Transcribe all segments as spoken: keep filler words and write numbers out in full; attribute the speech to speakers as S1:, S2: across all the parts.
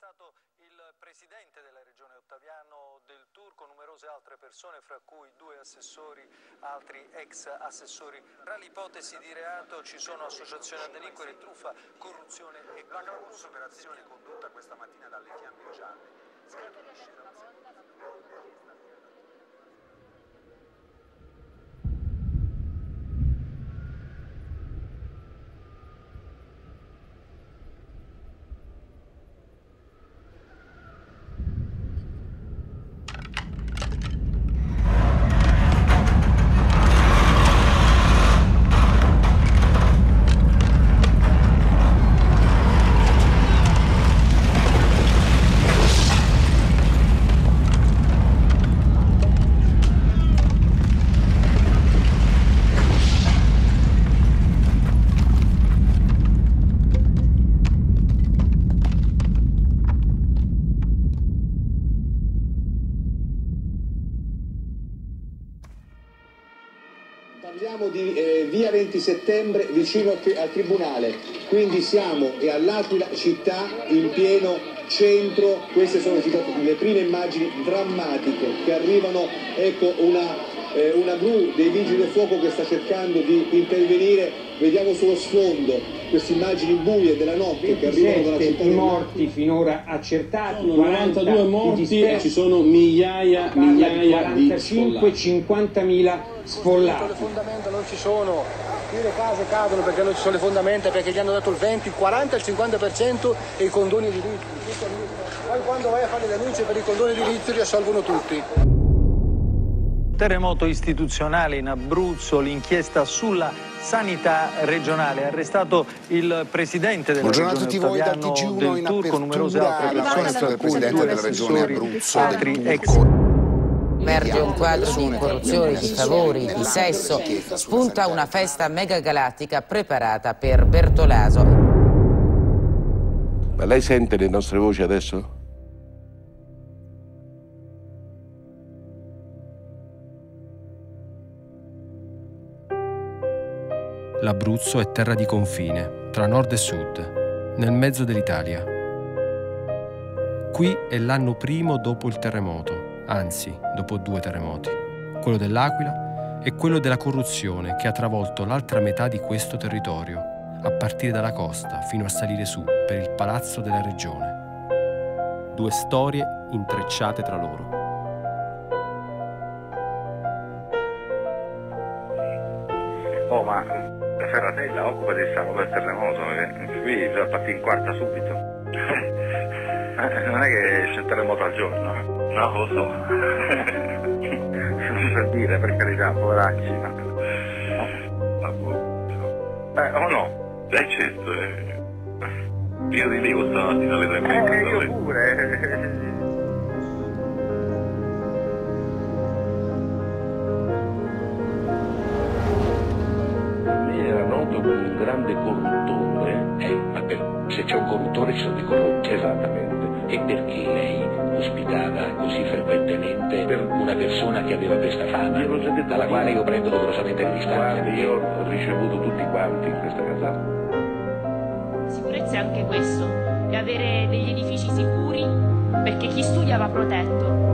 S1: arrestato il presidente della regione Ottaviano del Turco, numerose altre persone, fra cui due assessori, altri ex assessori. Tra le ipotesi di reato ci sono associazione a delinquere, truffa, corruzione e... La clamorosa operazione condotta questa mattina dalle Fiamme Gialle scaturisce da...
S2: Parliamo di eh, via venti settembre vicino al Tribunale, quindi siamo all'Aquila città in pieno centro. Queste sono le prime immagini drammatiche che arrivano, ecco una, eh, una gru dei vigili del fuoco che sta cercando di intervenire. Vediamo sullo sfondo queste immagini buie della notte che arrivano dalla città.
S3: I morti finora accertati,
S2: novantadue morti e ci sono migliaia, migliaia di
S3: quarantacinque cinquantamila sfollati.
S4: Le fondamenta non ci sono, qui le case cadono perché non ci sono le fondamenta, perché gli hanno dato il venti, il quaranta, il cinquanta per cento e i condoni edilizi. Poi quando vai a fare le denunce per i condoni edilizi li assolvono tutti.
S1: Terremoto istituzionale in Abruzzo, l'inchiesta sulla sanità regionale. Arrestato il presidente della
S5: Buongiorno
S1: regione
S5: a tutti voi dal
S1: Ottaviano
S5: T G uno
S1: del
S5: in
S1: Turco, numerose altre persone,
S5: del presidente della regione Abruzzo
S1: altri
S5: del
S1: ex.
S6: Emerge un quadro di corruzione, di favori, di sesso. Spunta una festa megagalattica preparata per Bertolaso.
S7: Ma lei sente le nostre voci adesso?
S8: L'Abruzzo è terra di confine, tra nord e sud, nel mezzo dell'Italia. Qui è l'anno primo dopo il terremoto, anzi, dopo due terremoti, quello dell'Aquila e quello della corruzione che ha travolto l'altra metà di questo territorio, a partire dalla costa fino a salire su per il palazzo della regione. Due storie intrecciate tra loro.
S9: Oh, ma la Ferratella occupa di stare per il terremoto, perché qui bisogna partire in quarta subito. eh, non è che c'è il terremoto al giorno, eh. No, lo so. Non so dire, per carità, poveracci, ma... Eh, o no?
S10: Eh, certo, eh. Io ridevo stamattina alle tre e mezza.
S9: Eh, io pure.
S10: Un grande corruttore.
S11: Eh, vabbè, se c'è un corruttore ci sono dei corrotti.
S10: Esattamente.
S11: E perché lei ospitava così frequentemente per una persona che aveva questa fama,
S10: io l'ho già detto,
S11: dalla quale io prendo dolorosamente le distanze?
S10: Guardi, io ho ricevuto tutti quanti in questa casata.
S12: Sicurezza è anche questo, è avere degli edifici sicuri, perché chi studia va protetto.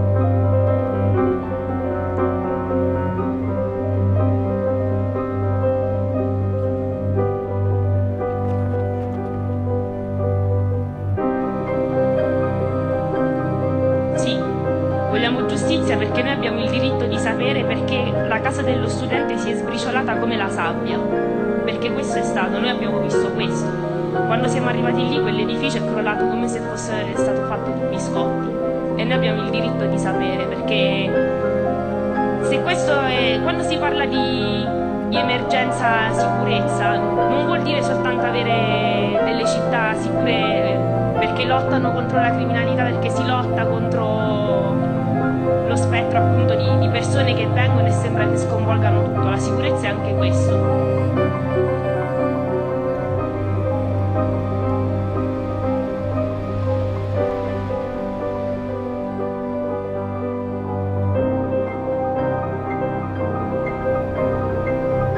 S12: Vogliamo giustizia perché noi abbiamo il diritto di sapere perché la casa dello studente si è sbriciolata come la sabbia, perché questo è stato, noi abbiamo visto questo. Quando siamo arrivati lì quell'edificio è crollato come se fosse stato fatto di biscotti e noi abbiamo il diritto di sapere, perché se questo è, quando si parla di, di emergenza sicurezza non vuol dire soltanto avere delle città sicure perché lottano contro la criminalità, perché si lotta contro lo spettro appunto di, di persone che vengono e sembra che sconvolgano tutto. La sicurezza è anche questo.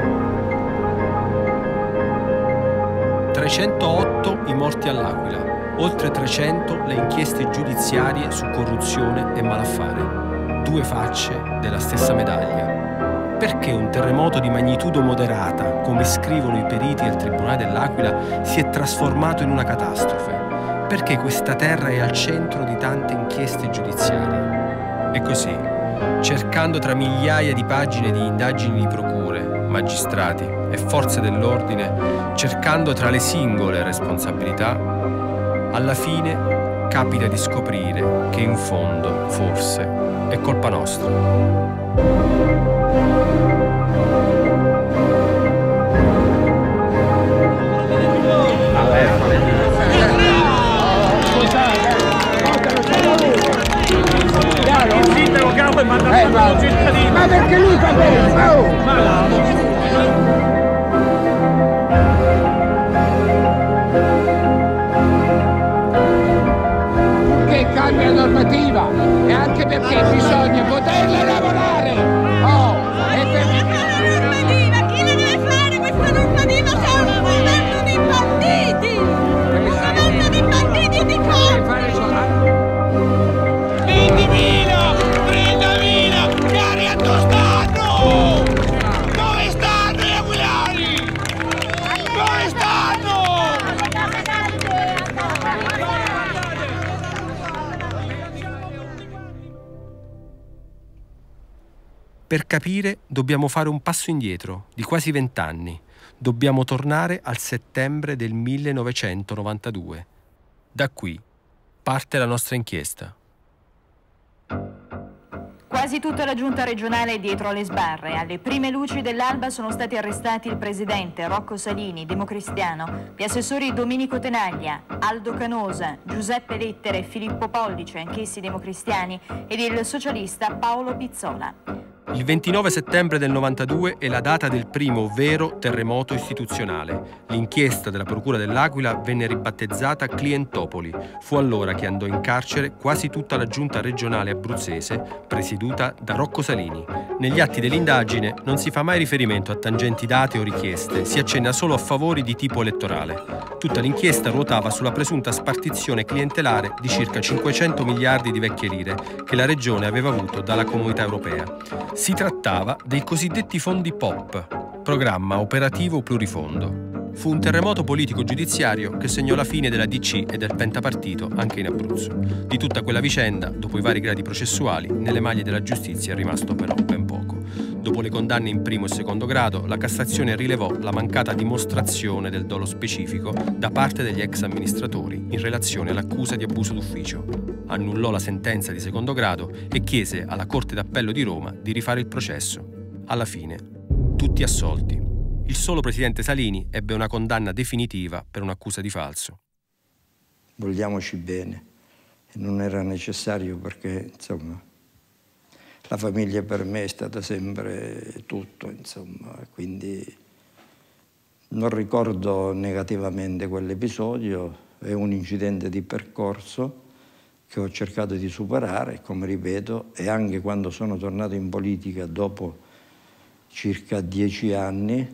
S8: trecentootto i morti all'Aquila, Oltre trecento le inchieste giudiziarie su corruzione e malaffare. Due facce della stessa medaglia. Perché un terremoto di magnitudo moderata, come scrivono i periti del Tribunale dell'Aquila, si è trasformato in una catastrofe? Perché questa terra è al centro di tante inchieste giudiziarie? E così, cercando tra migliaia di pagine di indagini di procure, magistrati e forze dell'ordine, cercando tra le singole responsabilità, alla fine capita di scoprire che in fondo, forse, è colpa nostra.
S13: Il sindaco capo e manda a fare un cittadino.
S14: Ma perché lui fa questo?
S13: Ma
S14: che cambia la normativa e anche perché bisogna poterla lavorare. Oh, e per
S15: normativa, chi la deve fare questa normativa? Siamo un governo di partiti! Un governo di partiti e di colpi!
S13: ventimila! trentamila! Cari a stanno! Dove stanno gli aquilani? Dove stanno?
S8: Per capire dobbiamo fare un passo indietro di quasi vent'anni. Dobbiamo tornare al settembre del millenovecentonovantadue. Da qui parte la nostra inchiesta.
S16: Quasi tutta la giunta regionale è dietro alle sbarre. Alle prime luci dell'alba sono stati arrestati il presidente Rocco Salini, democristiano, gli assessori Domenico Tenaglia, Aldo Canosa, Giuseppe Lettere e Filippo Pollice, anch'essi democristiani, ed il socialista Paolo Pizzola.
S8: Il ventinove settembre del novantadue è la data del primo vero terremoto istituzionale. L'inchiesta della Procura dell'Aquila venne ribattezzata Clientopoli. Fu allora che andò in carcere quasi tutta la giunta regionale abruzzese, presieduta da Rocco Salini. Negli atti dell'indagine non si fa mai riferimento a tangenti date o richieste, si accenna solo a favori di tipo elettorale. Tutta l'inchiesta ruotava sulla presunta spartizione clientelare di circa cinquecento miliardi di vecchie lire che la regione aveva avuto dalla Comunità Europea. Si trattava dei cosiddetti fondi P O P, programma operativo plurifondo. Fu un terremoto politico-giudiziario che segnò la fine della D C e del pentapartito anche in Abruzzo. Di tutta quella vicenda, dopo i vari gradi processuali, nelle maglie della giustizia è rimasto però ben poco. Dopo le condanne in primo e secondo grado, la Cassazione rilevò la mancata dimostrazione del dolo specifico da parte degli ex amministratori in relazione all'accusa di abuso d'ufficio. Annullò la sentenza di secondo grado e chiese alla Corte d'Appello di Roma di rifare il processo. Alla fine, tutti assolti. Il solo presidente Salini ebbe una condanna definitiva per un'accusa di falso.
S17: Vogliamoci bene, e non era necessario perché, insomma, la famiglia per me è stata sempre tutto, insomma, quindi non ricordo negativamente quell'episodio, è un incidente di percorso che ho cercato di superare, come ripeto, e anche quando sono tornato in politica dopo circa dieci anni,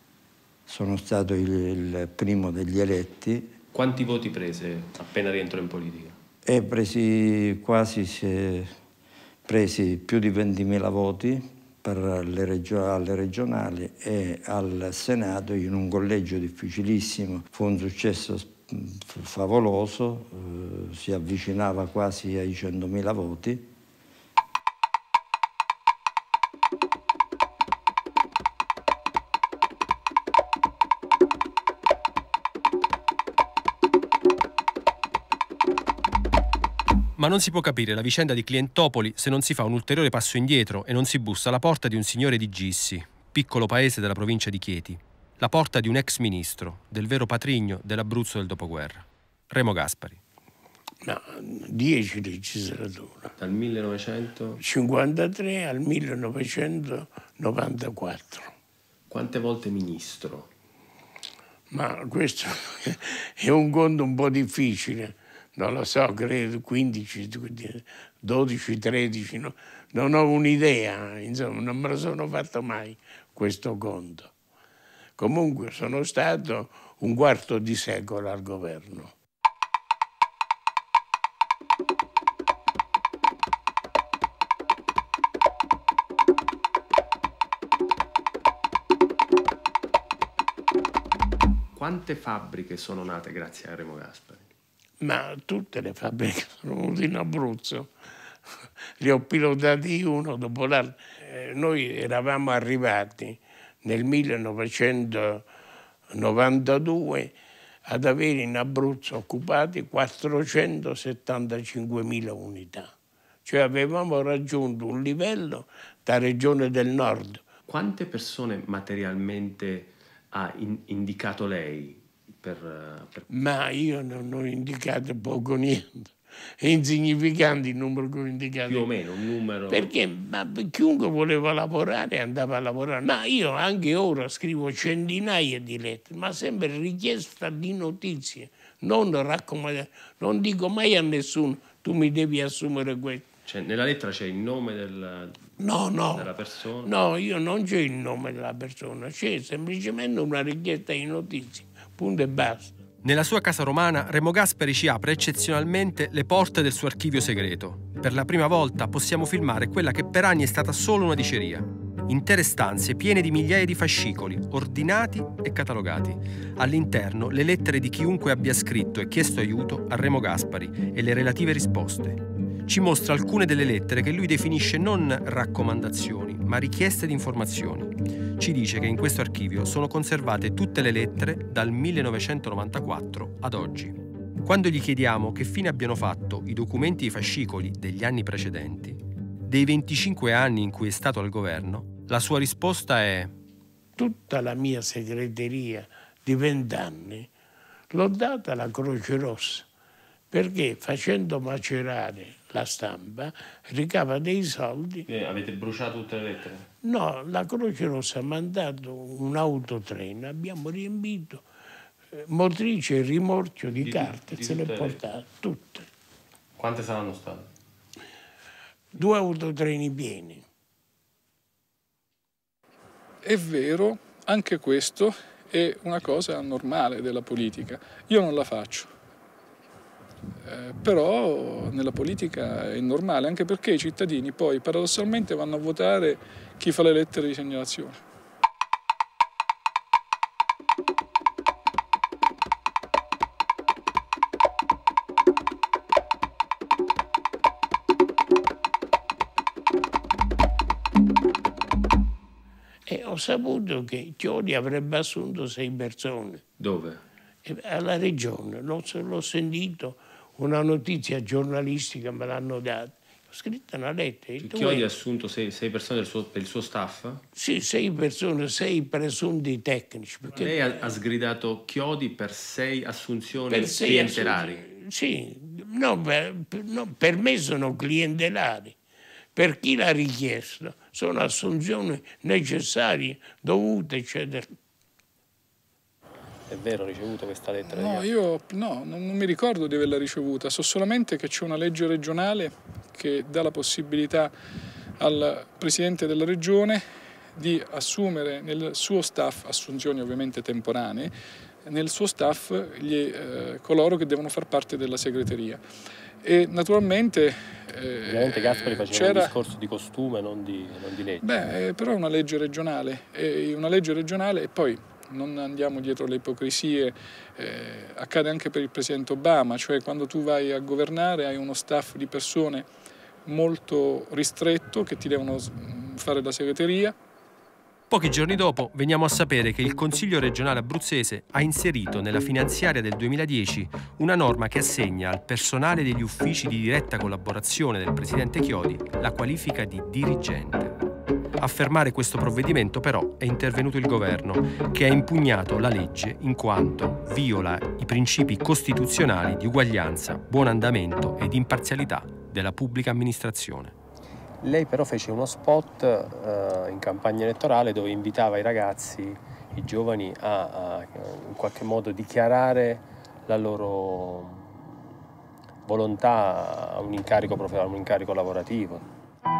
S17: sono stato il, il primo degli eletti.
S8: Quanti voti prese appena rientrò in politica?
S17: E presi quasi, se, presi più di ventimila voti per le regio, alle regionali e al Senato in un collegio difficilissimo. Fu un successo favoloso, eh, si avvicinava quasi ai centomila voti.
S8: Ma non si può capire la vicenda di Clientopoli se non si fa un ulteriore passo indietro e non si bussa alla porta di un signore di Gissi, piccolo paese della provincia di Chieti. La porta di un ex ministro, del vero patrigno dell'Abruzzo del dopoguerra, Remo Gaspari.
S18: No, dieci legislature.
S8: Dal millenovecentocinquantatré
S18: cinquantatré al millenovecentonovantaquattro.
S8: Quante volte ministro?
S18: Ma questo è un conto un po' difficile. Non lo so, credo quindici, dodici, tredici, no? Non ho un'idea, insomma, non me lo sono fatto mai questo conto. Comunque sono stato un quarto di secolo al governo.
S8: Quante fabbriche sono nate grazie a Remo Gaspari?
S18: Ma tutte le fabbriche sono venute in Abruzzo. Li ho pilotati uno dopo l'altro. Eh, noi eravamo arrivati nel millenovecentonovantadue ad avere in Abruzzo occupati quattrocentosettantacinquemila unità. Cioè avevamo raggiunto un livello da regione del nord.
S8: Quante persone materialmente ha in indicato lei? Per, per...
S18: Ma io non ho indicato poco niente. È insignificante il numero che ho indicato.
S8: Più o meno un numero.
S18: Perché ma chiunque voleva lavorare andava a lavorare. Ma io anche ora scrivo centinaia di lettere, ma sempre richiesta di notizie, non raccomandate. Non dico mai a nessuno, tu mi devi assumere questo.
S8: Cioè, nella lettera c'è il nome del,
S18: no, no,
S8: della persona?
S18: No, io non c'è il nome della persona, c'è semplicemente una richiesta di notizie, punto e basta.
S8: Nella sua casa romana, Remo Gaspari ci apre eccezionalmente le porte del suo archivio segreto. Per la prima volta possiamo filmare quella che per anni è stata solo una diceria. Intere stanze piene di migliaia di fascicoli, ordinati e catalogati. All'interno le lettere di chiunque abbia scritto e chiesto aiuto a Remo Gaspari e le relative risposte. Ci mostra alcune delle lettere che lui definisce non raccomandazioni, ma richieste di informazioni. Ci dice che in questo archivio sono conservate tutte le lettere dal millenovecentonovantaquattro ad oggi. Quando gli chiediamo che fine abbiano fatto i documenti e i fascicoli degli anni precedenti, dei venticinque anni in cui è stato al governo, la sua risposta è:
S18: tutta la mia segreteria di vent'anni l'ho data alla Croce Rossa, perché facendo macerare la stampa ricava dei soldi.
S8: Eh, avete bruciato tutte le lettere?
S18: No, la Croce Rossa ha mandato un autotreno, abbiamo riempito eh, motrice e rimorchio di, di carte, di se le portate tutte.
S8: Quante saranno state?
S18: Due autotreni pieni.
S19: È vero, anche questo è una cosa normale della politica. Io non la faccio. Eh, però nella politica è normale, anche perché i cittadini poi paradossalmente vanno a votare chi fa le lettere di segnalazione.
S18: E ho saputo che Chiodi avrebbe assunto sei persone.
S8: Dove?
S18: Alla regione, l'ho sentito. Una notizia giornalistica me l'hanno data. Ho scritto una lettera.
S8: Chiodi ha assunto sei, sei persone del suo, per il suo staff?
S18: Sì, sei persone, sei presunti tecnici. Perché
S8: lei ha, ha sgridato Chiodi per sei assunzioni
S18: per sei
S8: clientelari?
S18: Assunzioni, sì, no, per, no, per me sono clientelari. Per chi l'ha richiesto sono assunzioni necessarie, dovute, eccetera.
S8: È vero, ho ricevuto questa lettera?
S19: No, io no, non, non mi ricordo di averla ricevuta, so solamente che c'è una legge regionale che dà la possibilità al Presidente della Regione di assumere nel suo staff, assunzioni ovviamente temporanee, nel suo staff gli, eh, coloro che devono far parte della segreteria. E naturalmente...
S8: Eh, ovviamente Gaspari faceva un discorso di costume, non di, non di legge.
S19: Beh, però è una legge regionale, è una legge regionale e poi... non andiamo dietro le ipocrisie, eh, accade anche per il Presidente Obama, cioè quando tu vai a governare hai uno staff di persone molto ristretto che ti devono fare da segreteria.
S8: Pochi giorni dopo veniamo a sapere che il Consiglio regionale abruzzese ha inserito nella finanziaria del duemiladieci una norma che assegna al personale degli uffici di diretta collaborazione del Presidente Chiodi la qualifica di dirigente. A fermare questo provvedimento però è intervenuto il governo, che ha impugnato la legge in quanto viola i principi costituzionali di uguaglianza, buon andamento ed imparzialità della pubblica amministrazione.
S20: Lei però fece uno spot eh, in campagna elettorale dove invitava i ragazzi, i giovani a, a in qualche modo dichiarare la loro volontà a un incarico, a un incarico lavorativo.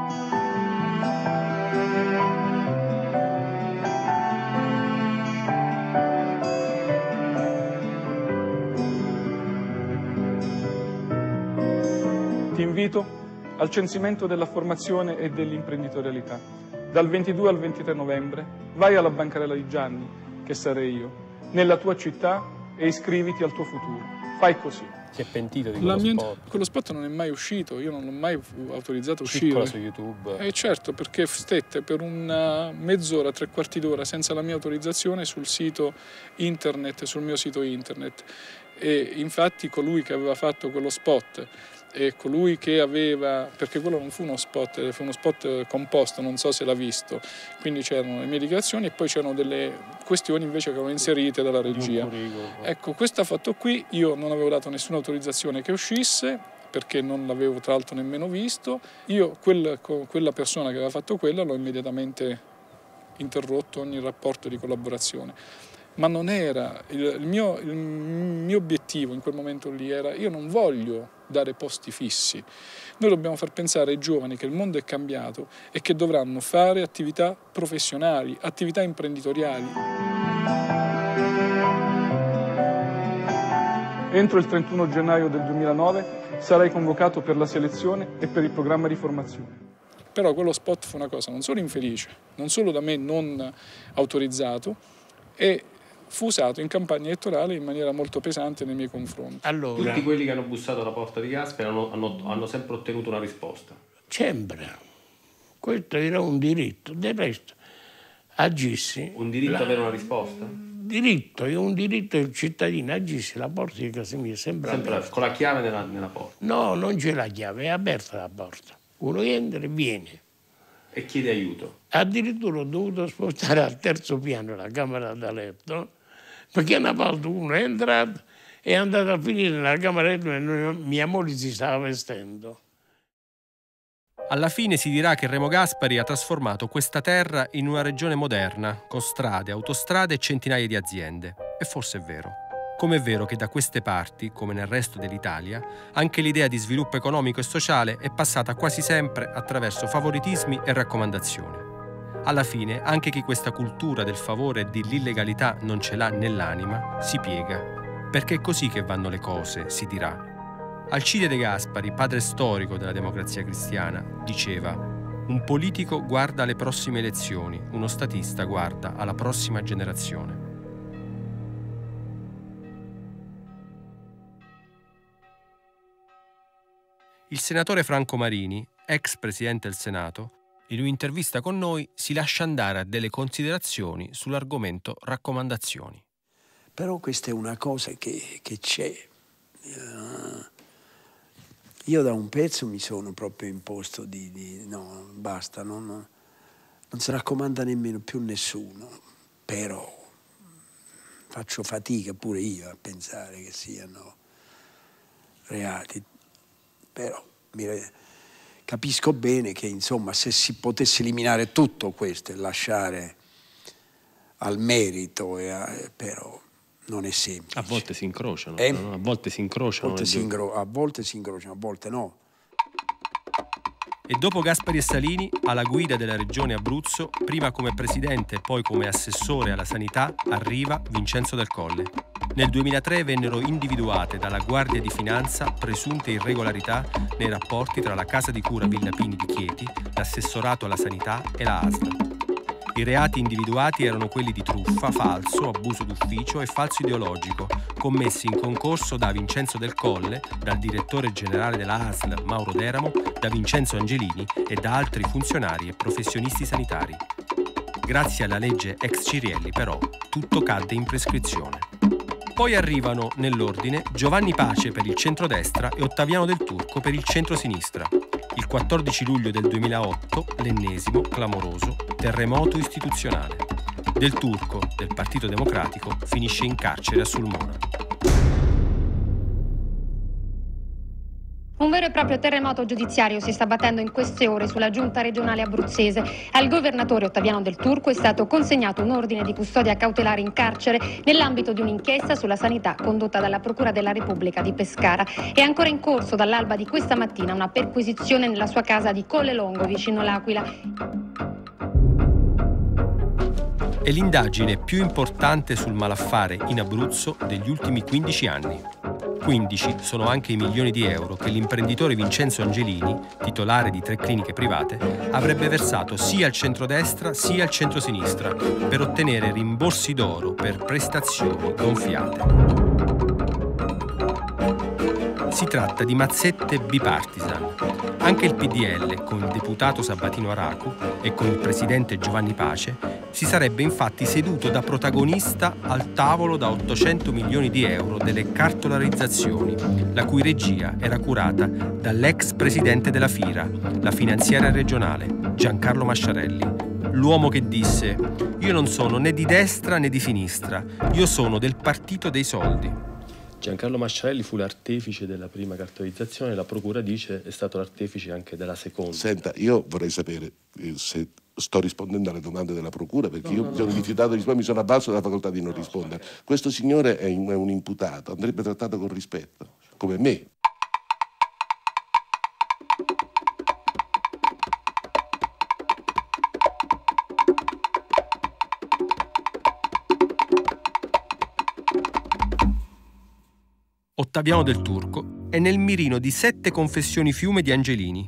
S19: Ti invito al censimento della formazione e dell'imprenditorialità. Dal ventidue al ventitré novembre vai alla bancarella di Gianni, che sarei io, nella tua città e iscriviti al tuo futuro. Fai così.
S20: Si è pentito di
S19: La
S20: quello
S19: mia...
S20: spot?
S19: Quello spot non è mai uscito, io non l'ho mai autorizzato a uscire.
S20: Piccola su YouTube.
S19: Eh certo, perché stette per una mezz'ora, tre quarti d'ora senza la mia autorizzazione sul sito internet, sul mio sito internet. E infatti colui che aveva fatto quello spot e colui che aveva, perché quello non fu uno spot, fu uno spot composto, non so se l'ha visto, quindi c'erano le mie dichiarazioni e poi c'erano delle questioni invece che erano inserite dalla regia. Ecco, questo fatto qui io non avevo dato nessuna autorizzazione che uscisse, perché non l'avevo tra l'altro nemmeno visto. Io, quel, quella persona che aveva fatto quella, l'ho immediatamente interrotto ogni rapporto di collaborazione. Ma non era, il, il, mio, il mio obiettivo in quel momento lì era, io non voglio dare posti fissi. Noi dobbiamo far pensare ai giovani che il mondo è cambiato e che dovranno fare attività professionali, attività imprenditoriali. Entro il trentuno gennaio del duemilanove sarai convocato per la selezione e per il programma di formazione. Però quello spot fu una cosa non solo infelice, non solo da me non autorizzato, e fu usato in campagna elettorale in maniera molto pesante nei miei confronti.
S8: Allora, tutti quelli che hanno bussato alla porta di Gasperi hanno, hanno, hanno sempre ottenuto una risposta.
S18: Sempre. Questo era un diritto. Del resto, agissi...
S8: Un diritto
S18: la...
S8: ad avere una risposta?
S18: Diritto, è un diritto del cittadino. Agissi, la porta di casa mia è sempre, sempre aperta.
S8: Con la chiave nella, nella porta?
S18: No, non c'è la chiave, è aperta la porta. Uno entra e viene.
S8: E chiede aiuto?
S18: Addirittura ho dovuto spostare al terzo piano la camera da letto, perché una volta uno è entrato e è andato a finire nella camera da letto e mia moglie si stava vestendo.
S8: Alla fine si dirà che Remo Gaspari ha trasformato questa terra in una regione moderna, con strade, autostrade e centinaia di aziende. E forse è vero. Come è vero che da queste parti, come nel resto dell'Italia, anche l'idea di sviluppo economico e sociale è passata quasi sempre attraverso favoritismi e raccomandazioni. Alla fine, anche chi questa cultura del favore e dell'illegalità non ce l'ha nell'anima, si piega. Perché è così che vanno le cose, si dirà. Alcide De Gasperi, padre storico della Democrazia Cristiana, diceva: un politico guarda alle prossime elezioni, uno statista guarda alla prossima generazione. Il senatore Franco Marini, ex presidente del Senato, in un'intervista con noi si lascia andare a delle considerazioni sull'argomento raccomandazioni.
S17: Però questa è una cosa che, che c'è. Uh, io da un pezzo mi sono proprio imposto di, di no, basta, non, non si raccomanda nemmeno più nessuno. Però faccio fatica pure io a pensare che siano reati. Però mi capisco bene che, insomma, se si potesse eliminare tutto questo e lasciare al merito, e a, però non è semplice.
S8: A volte si incrociano,
S17: eh?
S8: no? A volte si incrociano.
S17: A volte si, ingro- a volte si incrociano, a volte no.
S8: E dopo Gaspari e Salini, alla guida della regione Abruzzo, prima come presidente e poi come assessore alla sanità, arriva Vincenzo Del Colle. Nel duemilatré vennero individuate dalla Guardia di Finanza presunte irregolarità nei rapporti tra la Casa di Cura Villa Pini di Chieti, l'assessorato alla sanità e la A S L. I reati individuati erano quelli di truffa, falso, abuso d'ufficio e falso ideologico, commessi in concorso da Vincenzo Del Colle, dal direttore generale della A S L Mauro Deramo, da Vincenzo Angelini e da altri funzionari e professionisti sanitari. Grazie alla legge ex Cirielli, però, tutto cadde in prescrizione. Poi arrivano, nell'ordine, Giovanni Pace per il centrodestra e Ottaviano Del Turco per il centrosinistra. Il quattordici luglio del duemilaotto, l'ennesimo, clamoroso, terremoto istituzionale. Del Turco, del Partito Democratico, finisce in carcere a Sulmona.
S21: Un vero e proprio terremoto giudiziario si sta battendo in queste ore sulla giunta regionale abruzzese. Al governatore Ottaviano Del Turco è stato consegnato un ordine di custodia cautelare in carcere nell'ambito di un'inchiesta sulla sanità condotta dalla Procura della Repubblica di Pescara. È ancora in corso dall'alba di questa mattina una perquisizione nella sua casa di Colle Longo, vicino l'Aquila.
S8: È l'indagine più importante sul malaffare in Abruzzo degli ultimi quindici anni. quindici sono anche i milioni di euro che l'imprenditore Vincenzo Angelini, titolare di tre cliniche private, avrebbe versato sia al centrodestra sia al centrosinistra per ottenere rimborsi d'oro per prestazioni gonfiate. Si tratta di mazzette bipartisan. Anche il P D L, con il deputato Sabatino Aracu e con il presidente Giovanni Pace, si sarebbe infatti seduto da protagonista al tavolo da ottocento milioni di euro delle cartolarizzazioni, la cui regia era curata dall'ex presidente della FIRA, la finanziaria regionale, Giancarlo Masciarelli, l'uomo che disse: «Io non sono né di destra né di sinistra, io sono del partito dei soldi».
S20: Giancarlo Masciarelli fu l'artefice della prima cartolarizzazione, la procura dice è stato l'artefice anche della seconda.
S7: Senta, io vorrei sapere eh, se sto rispondendo alle domande della procura, perché no, io no, mi sono no, rifiutato di rispondere, mi sono avvalso della facoltà di non no, rispondere. Questo signore è un, è un imputato, andrebbe trattato con rispetto, come me.
S8: Ottaviano Del Turco è nel mirino di sette confessioni fiume di Angelini.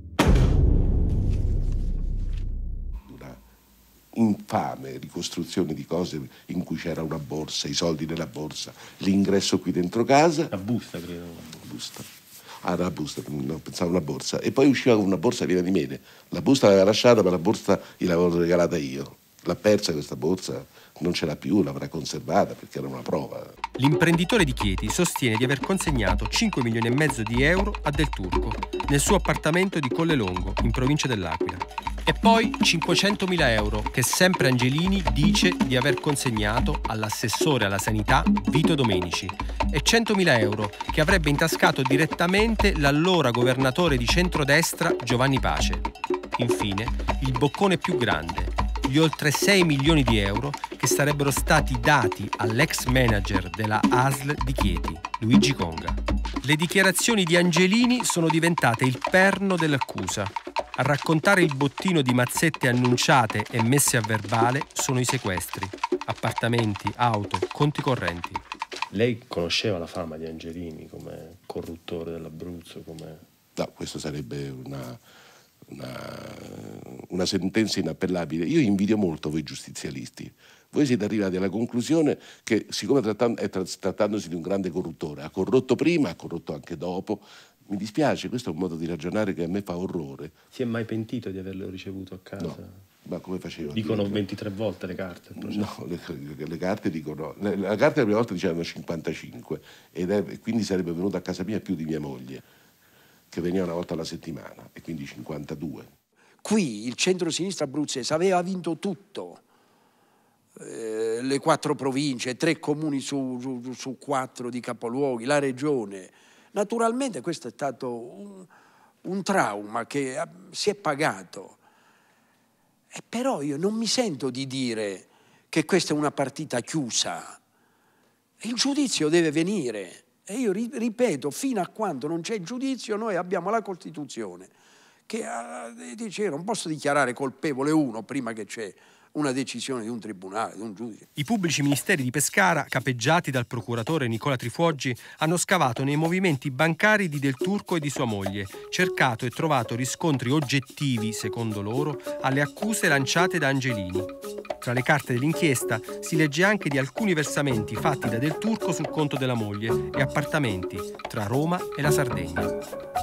S7: Una infame ricostruzione di cose in cui c'era una borsa, i soldi nella borsa, l'ingresso qui dentro casa.
S20: La busta, credo.
S7: La busta. Ah, la busta, no, pensavo una borsa. E poi usciva con una borsa piena di mele. La busta l'aveva lasciata, ma la borsa gliel'avevo regalata io. L'ha persa questa borsa, non ce l'ha più, l'avrà conservata perché era una prova.
S8: L'imprenditore di Chieti sostiene di aver consegnato cinque milioni e mezzo di euro a Del Turco nel suo appartamento di Collelongo, in provincia dell'Aquila. E poi cinquecentomila euro che sempre Angelini dice di aver consegnato all'assessore alla sanità Vito Domenici e centomila euro che avrebbe intascato direttamente l'allora governatore di centrodestra Giovanni Pace. Infine, il boccone più grande, gli oltre sei milioni di euro che sarebbero stati dati all'ex manager della A S L di Chieti, Luigi Conga. Le dichiarazioni di Angelini sono diventate il perno dell'accusa. A raccontare il bottino di mazzette annunciate e messe a verbale sono i sequestri, appartamenti, auto, conti correnti.
S20: Lei conosceva la fama di Angelini come corruttore dell'Abruzzo? Come...
S7: No, questo sarebbe una... Una, una sentenza inappellabile. Io invidio molto voi giustizialisti. Voi siete arrivati alla conclusione che, siccome trattando, è tra, trattandosi di un grande corruttore, ha corrotto prima, ha corrotto anche dopo. Mi dispiace, questo è un modo di ragionare che a me fa orrore.
S20: Si è mai pentito di averlo ricevuto a casa?
S7: No, ma come faceva?
S20: Dicono ventitré volte le carte.
S7: No, le, le carte dicono... Le, la carta la prima volta dicevano cinquantacinque, ed è, quindi sarebbe venuto a casa mia più di mia moglie, che veniva una volta alla settimana, e quindi cinquantadue.
S2: Qui il centro-sinistra abruzzese aveva vinto tutto, eh, le quattro province, tre comuni su, su, su quattro di capoluoghi, la regione. Naturalmente questo è stato un, un trauma che si è pagato. E però io non mi sento di dire che questa è una partita chiusa. Il giudizio deve venire. E io ripeto, fino a quando non c'è giudizio noi abbiamo la Costituzione che uh, dice: non posso dichiarare colpevole uno prima che c'è una decisione di un tribunale, di un giudice.
S8: I pubblici ministeri di Pescara, capeggiati dal procuratore Nicola Trifuoggi, hanno scavato nei movimenti bancari di Del Turco e di sua moglie, cercato e trovato riscontri oggettivi, secondo loro, alle accuse lanciate da Angelini. Tra le carte dell'inchiesta si legge anche di alcuni versamenti fatti da Del Turco sul conto della moglie e appartamenti tra Roma e la Sardegna.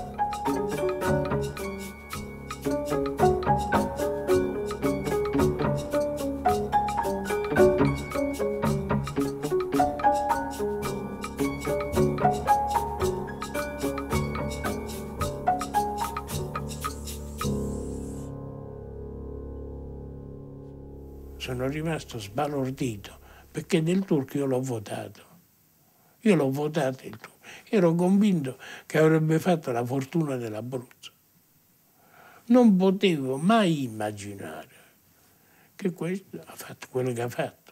S18: Sono rimasto sbalordito perché Del Turco io l'ho votato. Io l'ho votato il Turco. Ero convinto che avrebbe fatto la fortuna dell'Abruzzo. Non potevo mai immaginare che questo ha fatto quello che ha fatto.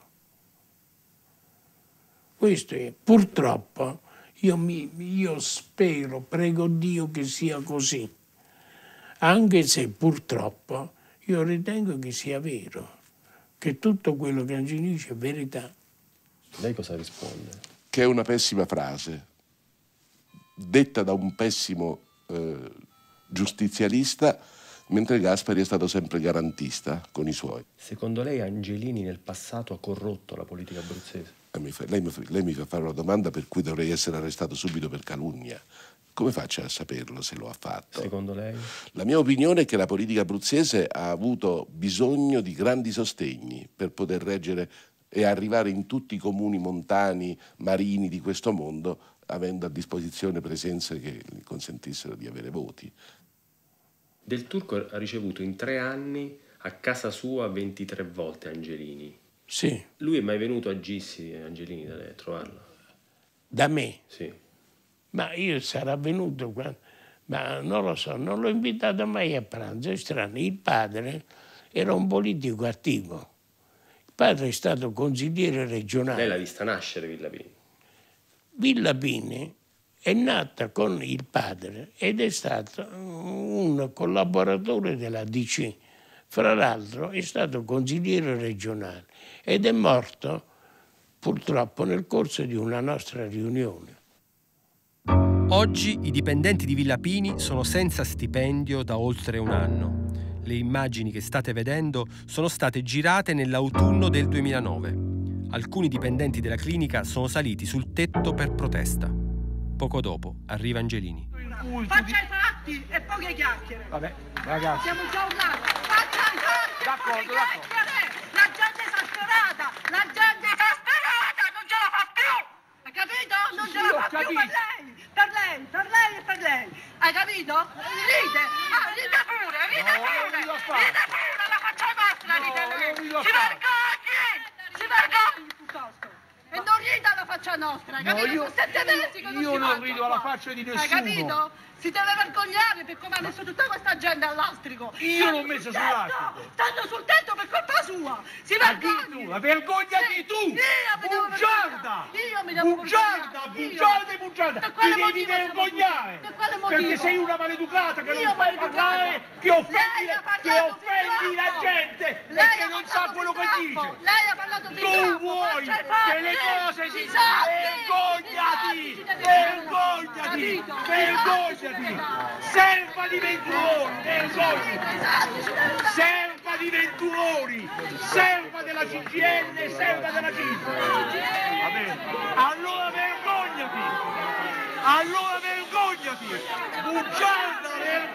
S18: Questo è, purtroppo, io, mi, io spero, prego Dio che sia così, anche se purtroppo io ritengo che sia vero, che tutto quello che Angelini dice è verità.
S20: Lei cosa risponde?
S7: Che è una pessima frase, detta da un pessimo eh, giustizialista, mentre Gaspari è stato sempre garantista con i suoi.
S8: Secondo lei Angelini nel passato ha corrotto la politica abruzzese?
S7: Mi fa, lei, mi fa, lei mi fa fare una domanda per cui dovrei essere arrestato subito per calunnia. Come faccio a saperlo se lo ha fatto?
S8: Secondo lei?
S7: La mia opinione è che la politica abruzzese ha avuto bisogno di grandi sostegni per poter reggere e arrivare in tutti i comuni montani, marini di questo mondo, avendo a disposizione presenze che gli consentissero di avere voti.
S8: Del Turco ha ricevuto in tre anni a casa sua ventitré volte Angelini.
S18: Sì.
S8: Lui è mai venuto a Gissi, Angelini, da lei a trovarlo?
S18: Da me?
S8: Sì.
S18: Ma io sarà venuto quando... Ma non lo so, non l'ho invitato mai a pranzo, è strano. Il padre era un politico attivo. Il padre è stato consigliere regionale.
S8: Lei l'ha vista nascere Villa Pini?
S18: Villa Pini è nata con il padre ed è stato un collaboratore della D C. Fra l'altro è stato consigliere regionale ed è morto purtroppo nel corso di una nostra riunione.
S8: Oggi i dipendenti di Villa Pini sono senza stipendio da oltre un anno. Le immagini che state vedendo sono state girate nell'autunno del duemilanove. Alcuni dipendenti della clinica sono saliti sul tetto per protesta. Poco dopo arriva Angelini.
S15: Faccia i fatti e poche chiacchiere.
S4: Vabbè, ragazzi.
S15: Siamo già urlati. Faccia i fatti e poche chiacchiere. La gente è esasperata. La gente è esasperata. Non ce la fa più. Hai capito? Non ce la fa più per lei. Per lei, per lei e per lei. Hai capito? Ride. Ah, ride pure, ride pure. Ride pure, la faccia vostra, ride lei. Si vergogni. Si vergogni piuttosto. E non rida alla faccia nostra, capito?
S4: No, io,
S15: Sono sette mesi che non
S4: io
S15: si
S4: non
S15: mangia
S4: rido
S15: qua.
S4: alla faccia di nessuno.
S15: Hai capito? Si deve vergognare per come ha messo tutta questa gente all'astrico.
S4: Io l'ho messo sull'astrico.
S15: Stanno sul tetto per colpa sua. Si vergogni.
S4: Vergognati tu. Bugiarda.
S15: Io mi devo
S4: Bugiarda, bugiarda e bugiarda. Ti devi vergognare. Perché sei una maleducata che non sai parlare, che offendi, che offendi la gente e che non sa quello che dice.
S15: Lei ha parlato di
S4: Tu vuoi che le cose si... Vergognati! Vergognati! Vergognati! Serva di ventuori! Vergognati! Serva di ventuori! Serva della C G I L e serva della C I P. Va bene? Allora vergognati! Allora vergognati! Bugiarda,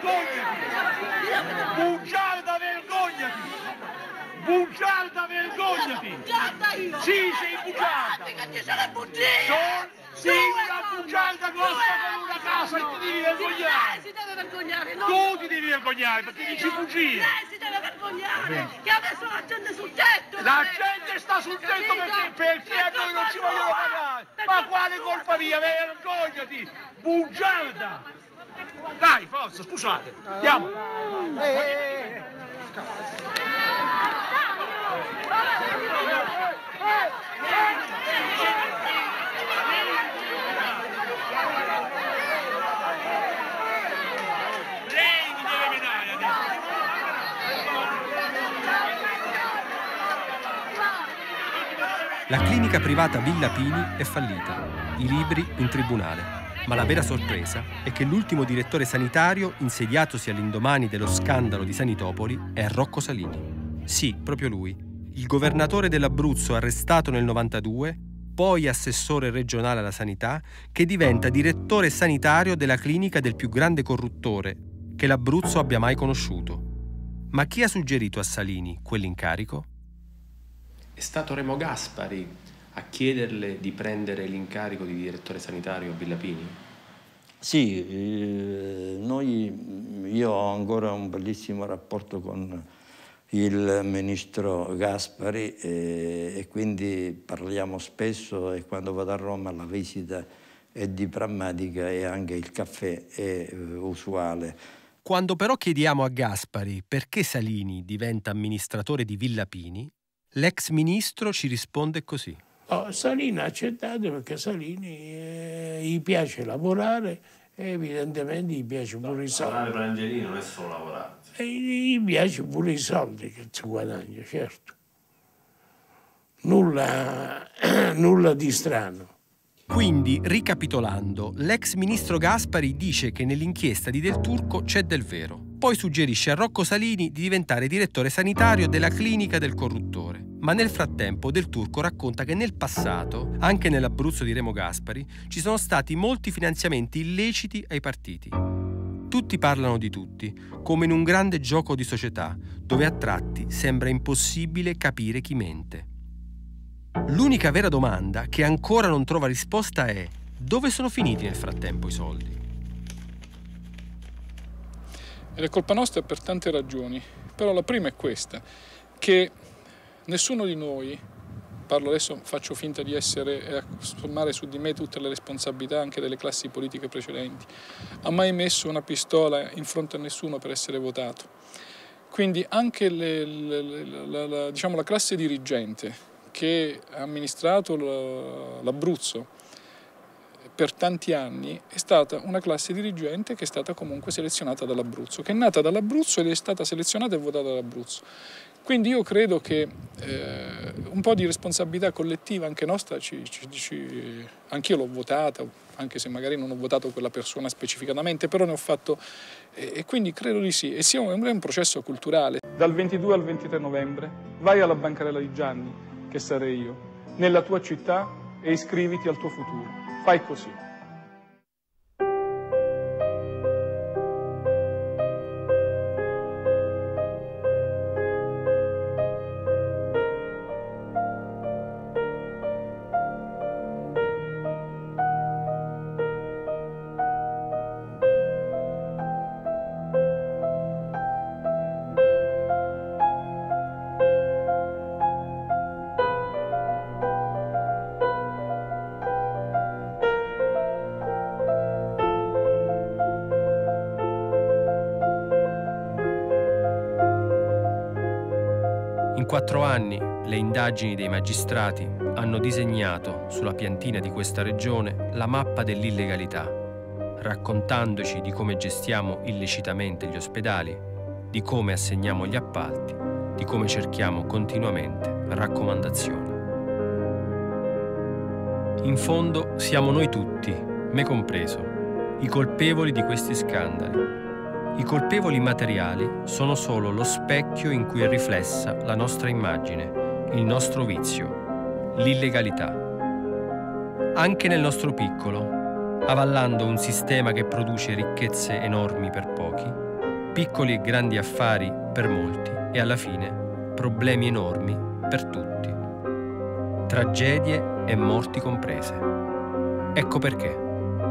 S4: vergognati! Bugiarda, vergognati! Bugiarda, vergognati!
S15: Bugiarda io!
S4: Sì, sei bugiarda!
S15: Che ti sono bugie!
S4: Sono... Sei una bugiarda grossa con una casa e ti devi vergognare!
S15: Lei si deve vergognare! Non
S4: Tu ti devi vergognare perché dici bugie!
S15: Lei si deve vergognare! Che ha messo la gente sul tetto!
S4: La gente sta sul tetto perché, perché a noi non ci vogliono pagare! Ma quale colpa mia? Vergognati! Bugiarda! Dai, forza, scusate! Andiamo!
S8: La clinica privata Villa Pini è fallita, i libri in tribunale. Ma la vera sorpresa è che l'ultimo direttore sanitario, insediatosi all'indomani dello scandalo di Sanitopoli, è Rocco Salini. Sì, proprio lui, il governatore dell'Abruzzo arrestato nel novantadue, poi assessore regionale alla sanità, che diventa direttore sanitario della clinica del più grande corruttore che l'Abruzzo abbia mai conosciuto. Ma chi ha suggerito a Salini quell'incarico? È stato Remo Gaspari a chiederle di prendere l'incarico di direttore sanitario a Villa Pini?
S17: Sì, eh, noi, io ho ancora un bellissimo rapporto con il ministro Gaspari eh, e quindi parliamo spesso e quando vado a Roma la visita è di prammatica e anche il caffè è eh, usuale.
S8: Quando però chiediamo a Gaspari perché Salini diventa amministratore di Villa Pini, l'ex ministro ci risponde così.
S18: Oh, Salini ha accettato perché Salini eh, gli piace lavorare e evidentemente gli piace pure i soldi.
S10: Lavorare per Angelini non è solo lavorare.
S18: E gli piace pure i soldi che si guadagna, certo. Nulla, nulla di strano.
S8: Quindi, ricapitolando, l'ex ministro Gaspari dice che nell'inchiesta di Del Turco c'è del vero. Poi suggerisce a Rocco Salini di diventare direttore sanitario della clinica del corruttore. Ma nel frattempo Del Turco racconta che nel passato, anche nell'Abruzzo di Remo Gaspari, ci sono stati molti finanziamenti illeciti ai partiti. Tutti parlano di tutti, come in un grande gioco di società, dove a tratti sembra impossibile capire chi mente. L'unica vera domanda che ancora non trova risposta è: dove sono finiti nel frattempo i soldi?
S19: Ed è colpa nostra per tante ragioni, però la prima è questa, che nessuno di noi, parlo adesso, faccio finta di essere e a sommare su di me tutte le responsabilità anche delle classi politiche precedenti, ha mai messo una pistola in fronte a nessuno per essere votato. Quindi anche le, le, la, la, diciamo, la classe dirigente che ha amministrato l'Abruzzo per tanti anni è stata una classe dirigente che è stata comunque selezionata dall'Abruzzo, che è nata dall'Abruzzo ed è stata selezionata e votata dall'Abruzzo. Quindi io credo che eh, un po' di responsabilità collettiva anche nostra, ci, ci, ci, anch'io l'ho votata, anche se magari non ho votato quella persona specificatamente, però ne ho fatto, eh, e quindi credo di sì, e sia un, è un processo culturale. Dal ventidue al ventitré novembre vai alla bancarella di Gianni, che sarei io, nella tua città e iscriviti al tuo futuro. Fai così.
S8: In quattro anni le indagini dei magistrati hanno disegnato sulla piantina di questa regione la mappa dell'illegalità, raccontandoci di come gestiamo illecitamente gli ospedali, di come assegniamo gli appalti, di come cerchiamo continuamente raccomandazioni. In fondo siamo noi tutti, me compreso, i colpevoli di questi scandali. I colpevoli materiali sono solo lo specchio in cui è riflessa la nostra immagine, il nostro vizio, l'illegalità. Anche nel nostro piccolo, avallando un sistema che produce ricchezze enormi per pochi, piccoli e grandi affari per molti e alla fine problemi enormi per tutti. Tragedie e morti comprese. Ecco perché.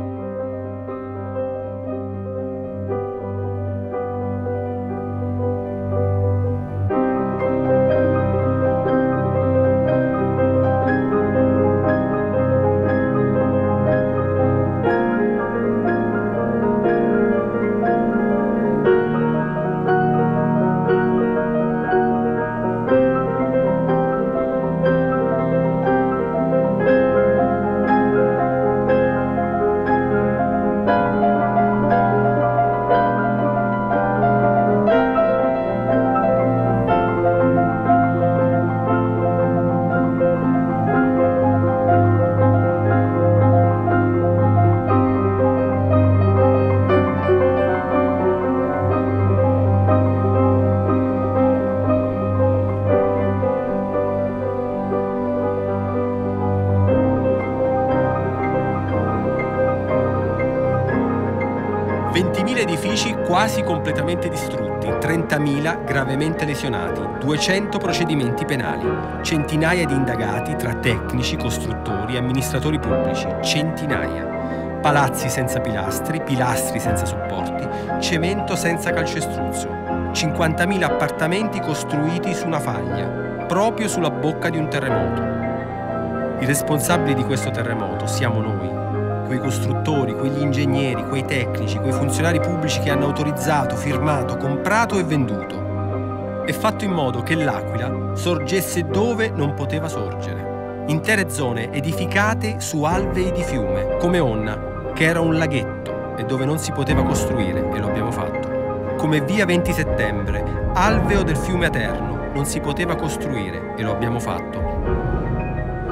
S8: ventimila edifici quasi completamente distrutti, trentamila gravemente lesionati, duecento procedimenti penali, centinaia di indagati tra tecnici, costruttori e amministratori pubblici, centinaia. Palazzi senza pilastri, pilastri senza supporti, cemento senza calcestruzzo, cinquantamila appartamenti costruiti su una faglia, proprio sulla bocca di un terremoto. I responsabili di questo terremoto siamo noi, quei costruttori, quegli ingegneri, quei tecnici, quei funzionari pubblici che hanno autorizzato, firmato, comprato e venduto e fatto in modo che l'Aquila sorgesse dove non poteva sorgere. Intere zone edificate su alvei di fiume, come Onna, che era un laghetto e dove non si poteva costruire, e lo abbiamo fatto. Come via venti settembre, alveo del fiume Aterno, non si poteva costruire, e lo abbiamo fatto.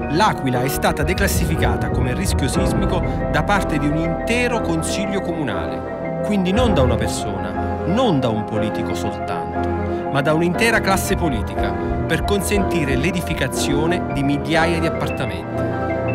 S8: L'Aquila è stata declassificata come rischio sismico da parte di un intero consiglio comunale, quindi non da una persona, non da un politico soltanto, ma da un'intera classe politica, per consentire l'edificazione di migliaia di appartamenti.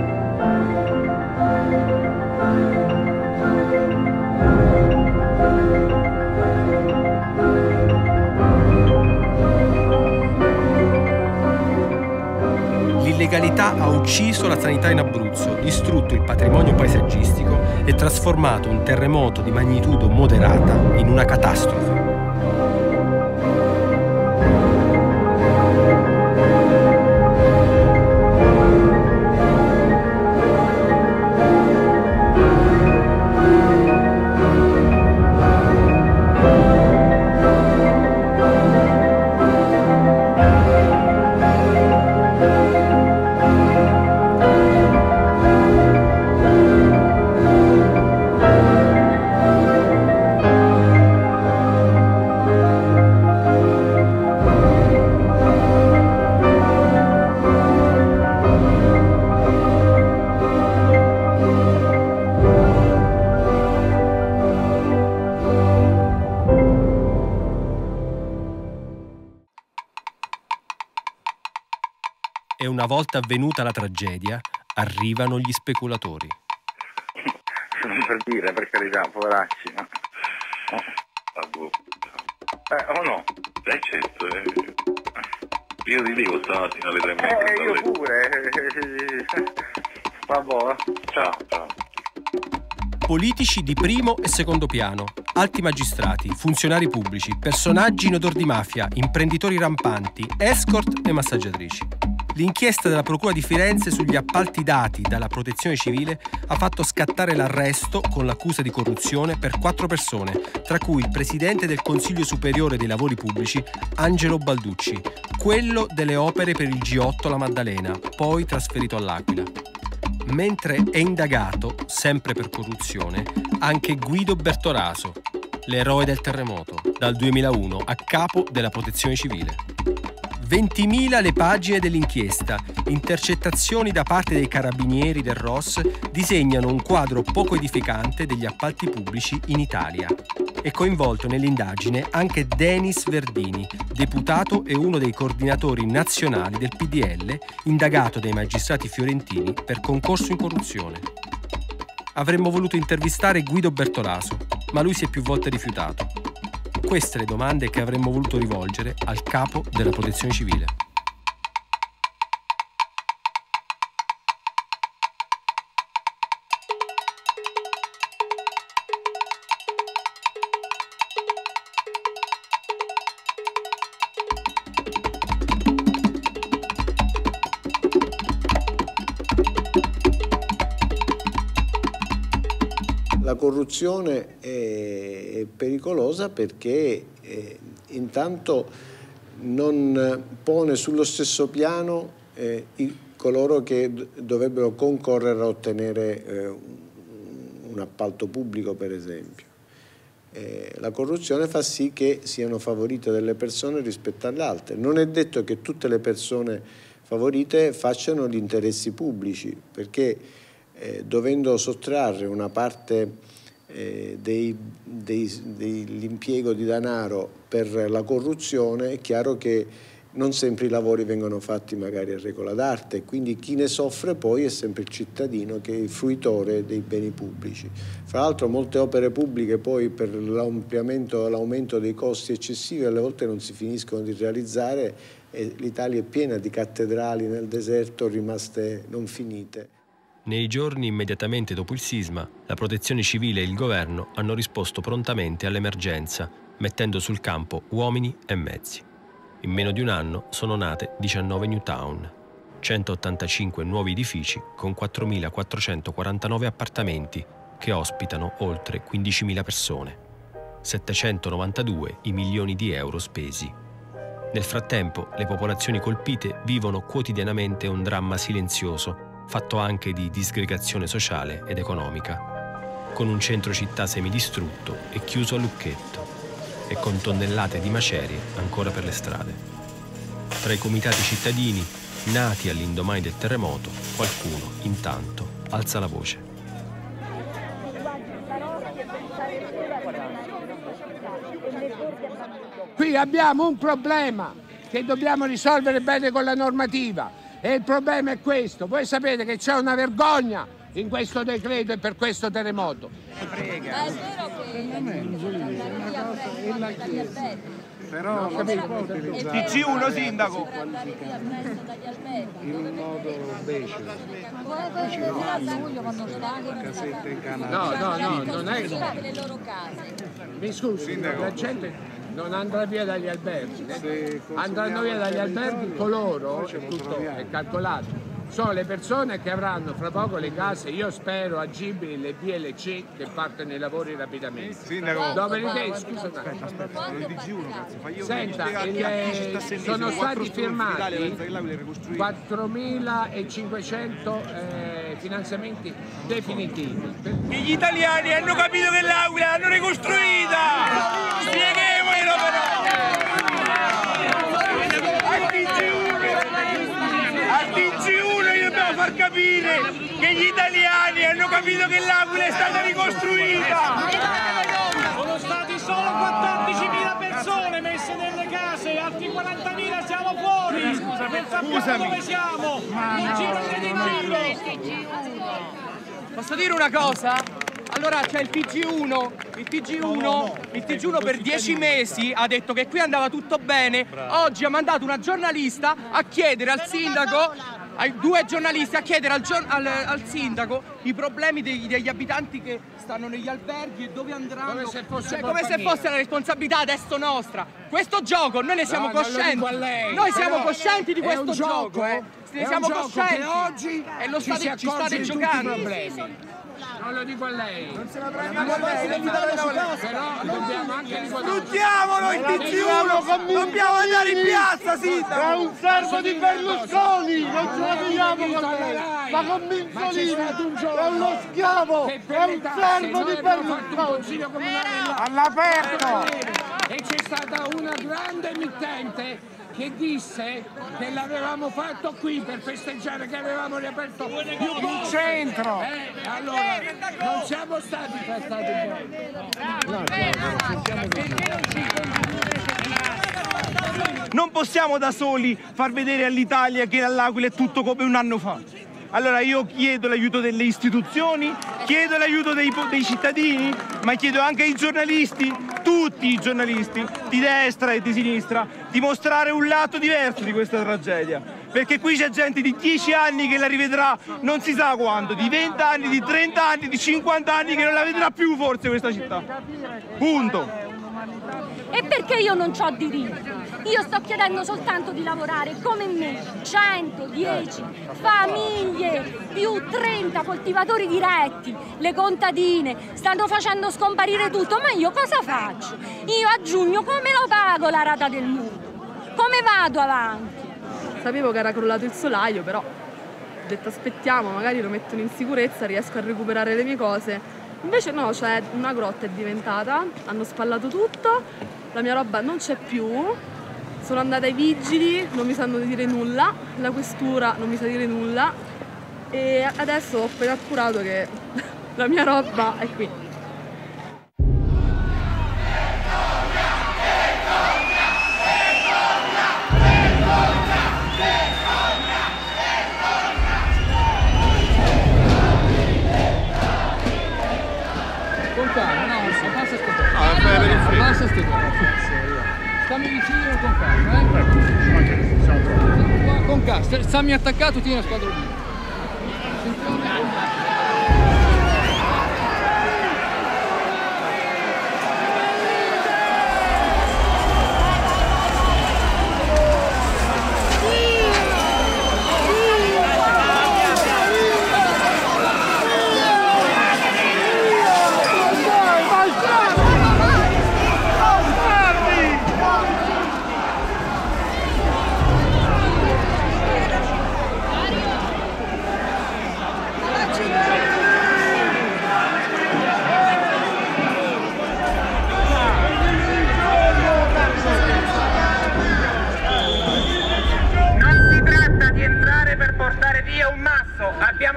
S8: L'illegalità ha ucciso la sanità in Abruzzo, distrutto il patrimonio paesaggistico e trasformato un terremoto di magnitudo moderata in una catastrofe. E una volta avvenuta la tragedia, arrivano gli speculatori.
S9: Non per dire, per carità, poveracci. Ma... Oh. Eh, o no?
S10: Eh certo, eh. Io ti dico stamattina alle tre e mezza.
S9: Eh, io pure. Vabbè, ciao, ciao.
S8: Politici di primo e secondo piano, alti magistrati, funzionari pubblici, personaggi in odor di mafia, imprenditori rampanti, escort e massaggiatrici. L'inchiesta della Procura di Firenze sugli appalti dati dalla Protezione Civile ha fatto scattare l'arresto con l'accusa di corruzione per quattro persone, tra cui il presidente del Consiglio Superiore dei Lavori Pubblici, Angelo Balducci, quello delle opere per il G otto La Maddalena, poi trasferito all'Aquila. Mentre è indagato, sempre per corruzione, anche Guido Bertolaso, l'eroe del terremoto, dal duemilauno a capo della Protezione Civile. ventimila le pagine dell'inchiesta, intercettazioni da parte dei carabinieri del R O S disegnano un quadro poco edificante degli appalti pubblici in Italia. È coinvolto nell'indagine anche Denis Verdini, deputato e uno dei coordinatori nazionali del P D L, indagato dai magistrati fiorentini per concorso in corruzione. Avremmo voluto intervistare Guido Bertolaso, ma lui si è più volte rifiutato. Queste le domande che avremmo voluto rivolgere al capo della Protezione Civile.
S3: La corruzione è pericolosa perché eh, intanto non pone sullo stesso piano eh, i, coloro che dovrebbero concorrere a ottenere eh, un appalto pubblico, per esempio. Eh, la corruzione fa sì che siano favorite delle persone rispetto alle altre. Non è detto che tutte le persone favorite facciano gli interessi pubblici, perché Eh, dovendo sottrarre una parte eh, dell'impiego di denaro per la corruzione, è chiaro che non sempre i lavori vengono fatti magari a regola d'arte, quindi chi ne soffre poi è sempre il cittadino, che è il fruitore dei beni pubblici. Fra l'altro molte opere pubbliche poi, per l'ampliamento e l'aumento dei costi eccessivi, alle volte non si finiscono di realizzare e l'Italia è piena di cattedrali nel deserto rimaste non finite.
S8: Nei giorni immediatamente dopo il sisma, la Protezione Civile e il governo hanno risposto prontamente all'emergenza, mettendo sul campo uomini e mezzi. In meno di un anno sono nate diciannove new town, centottantacinque nuovi edifici con quattromilaquattrocentoquarantanove appartamenti che ospitano oltre quindicimila persone. settecentonovantadue i milioni di euro spesi. Nel frattempo, le popolazioni colpite vivono quotidianamente un dramma silenzioso, fatto anche di disgregazione sociale ed economica, con un centro città semidistrutto e chiuso a lucchetto, e con tonnellate di macerie ancora per le strade. Tra i comitati cittadini, nati all'indomani del terremoto, qualcuno intanto alza la voce.
S14: Qui abbiamo un problema che dobbiamo risolvere bene con la normativa e il problema è questo. Voi sapete che c'è una vergogna in questo decreto e per questo terremoto.
S15: Ma è vero che
S5: però
S15: non
S5: T C uno sindaco
S3: in un modo becero.
S14: No, no, no, non è mi scusi, la gente non andrà via dagli alberghi, andranno via dagli alberghi coloro, è tutto è calcolato. Sono le persone che avranno fra poco le case, io spero, agibili, le B L C, che partono i lavori rapidamente.
S5: Sindaco.
S14: Dopodiché, scusa un attimo. Senta, il, sono stati firmati quattromilacinquecento eh, finanziamenti definitivi.
S13: E gli italiani hanno capito che l'Aquila l'hanno ricostruita! Spieghiamolo però! Al T G uno gli dobbiamo far capire che gli italiani hanno capito che l'Aquila è stata ricostruita!
S22: Sono stati solo quattordicimila persone messe nelle case, altri quarantamila siamo fuori! Non sappiamo dove siamo! In giro e in giro!
S23: Posso dire una cosa? Allora c'è il T G uno, il T G uno, il T G uno per dieci mesi ha detto che qui andava tutto bene, oggi ha mandato una giornalista a chiedere al sindaco, ai due giornalisti a chiedere al, al, al sindaco i problemi dei, degli abitanti che stanno negli alberghi e dove andranno, come se fosse, cioè, come se fosse la responsabilità adesso nostra. Questo gioco noi ne siamo no, coscienti, noi siamo
S14: Però
S23: coscienti di questo
S14: gioco,
S23: gioco, eh. ne siamo coscienti
S14: che oggi
S23: e lo
S14: ci,
S23: state, ci state giocando.
S14: Non lo dico a lei. Non se la
S23: prende con lei,
S14: però dobbiamo anche riconoscere.
S13: Sfruttiamolo il T G uno! Dobbiamo andare in piazza, sindaco!
S5: È un servo di Berlusconi! Non ce la vediamo con lei! Ma con Minzolini! È uno schiavo! È un servo di Berlusconi!
S14: All'aperto! E c'è stata una grande emittente che disse che l'avevamo fatto qui per festeggiare che avevamo riaperto il centro. Eh, allora, non siamo stati trattati bene. No,
S13: non possiamo da soli far vedere all'Italia che all'Aquila è tutto come un anno fa. Allora io chiedo l'aiuto delle istituzioni, chiedo l'aiuto dei, dei cittadini, ma chiedo anche ai giornalisti, tutti i giornalisti, di destra e di sinistra, di mostrare un lato diverso di questa tragedia. Perché qui c'è gente di dieci anni che la rivedrà non si sa quando, di venti anni, di trenta anni, di cinquanta anni che non la vedrà più forse questa città. Punto.
S24: E perché io non ho diritti? Io sto chiedendo soltanto di lavorare come me, centodieci famiglie, più trenta coltivatori diretti, le contadine, stanno facendo scomparire tutto, ma io cosa faccio? Io a giugno come lo pago la rata del mutuo? Come vado avanti?
S25: Sapevo che era crollato il solaio, però ho detto aspettiamo, magari lo mettono in sicurezza, riesco a recuperare le mie cose. Invece no, cioè una grotta è diventata, hanno spallato tutto, la mia roba non c'è più, sono andata ai vigili, non mi sanno dire nulla, la questura non mi sa dire nulla e adesso ho appena appurato che la mia roba è qui.
S22: Con calma, no, abbassa sto po'. Abbassa sto po'. Stammi vicino con calma, eh? Con calma, stammi attaccato, tieni la squadra lì.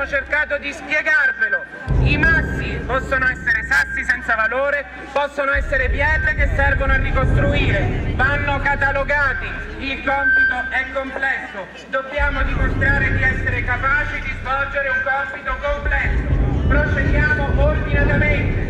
S1: abbiamo cercato di spiegarvelo. I massi possono essere sassi senza valore, possono essere pietre che servono a ricostruire, vanno catalogati. Il compito è complesso, dobbiamo dimostrare di essere capaci di svolgere un compito complesso. Procediamo ordinatamente.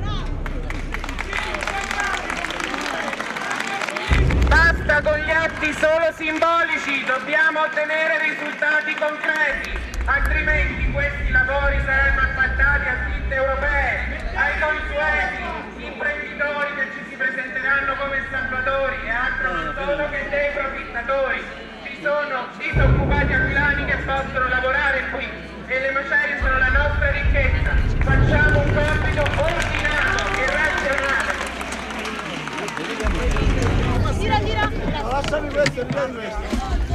S1: Basta con gli atti solo simbolici, dobbiamo ottenere risultati concreti, altrimenti questi lavori saranno appaltati a ditte europee, ai consueti imprenditori che ci si presenteranno come salvatori e altro non sono che dei profittatori. Ci sono disoccupati aquilani che possono lavorare qui e le macerie sono la nostra ricchezza. Facciamo un compito ordinato e razionale.
S15: Tira, tira.
S5: Lasciami questo, tira questo.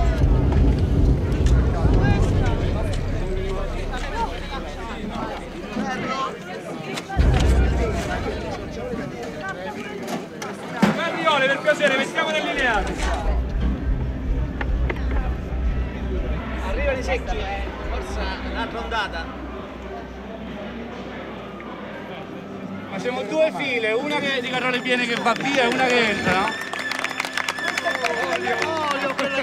S22: Guardiole, per piacere, mettiamo nel lineare.
S6: Arriva di secchi, eh. Forza un'altra ondata.
S22: Ma siamo due file, una che di carrone piene che va via e una che entra, no?
S6: Olio, quello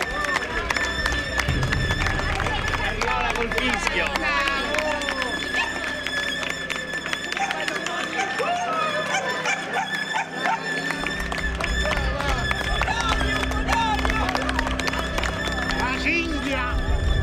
S6: arriva col fischio. La cinghia!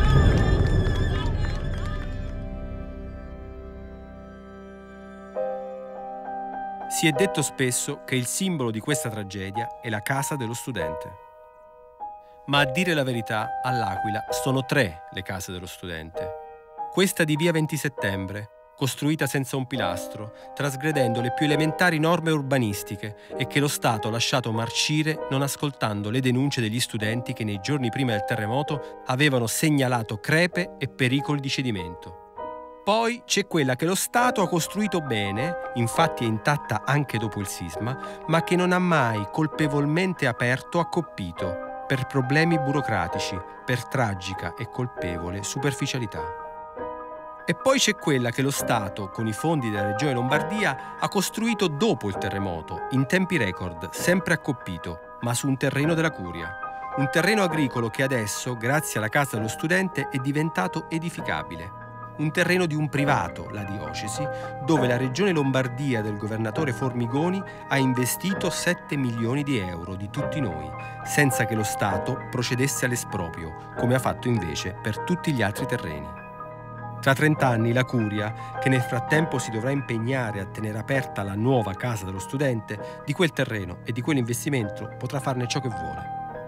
S8: Si è detto spesso che il simbolo di questa tragedia è la casa dello studente. Ma a dire la verità, all'Aquila sono tre le case dello studente. Questa di via venti settembre, costruita senza un pilastro, trasgredendo le più elementari norme urbanistiche e che lo Stato ha lasciato marcire non ascoltando le denunce degli studenti che nei giorni prima del terremoto avevano segnalato crepe e pericoli di cedimento. Poi c'è quella che lo Stato ha costruito bene, infatti è intatta anche dopo il sisma, ma che non ha mai colpevolmente aperto a Coppito, per problemi burocratici, per tragica e colpevole superficialità. E poi c'è quella che lo Stato, con i fondi della Regione Lombardia, ha costruito dopo il terremoto, in tempi record, sempre a Coppito, ma su un terreno della Curia. Un terreno agricolo che adesso, grazie alla Casa dello Studente, è diventato edificabile. Un terreno di un privato, la diocesi, dove la Regione Lombardia del governatore Formigoni ha investito sette milioni di euro di tutti noi, senza che lo Stato procedesse all'esproprio, come ha fatto invece per tutti gli altri terreni. Tra trent'anni la Curia, che nel frattempo si dovrà impegnare a tenere aperta la nuova Casa dello Studente, di quel terreno e di quell'investimento potrà farne ciò che vuole.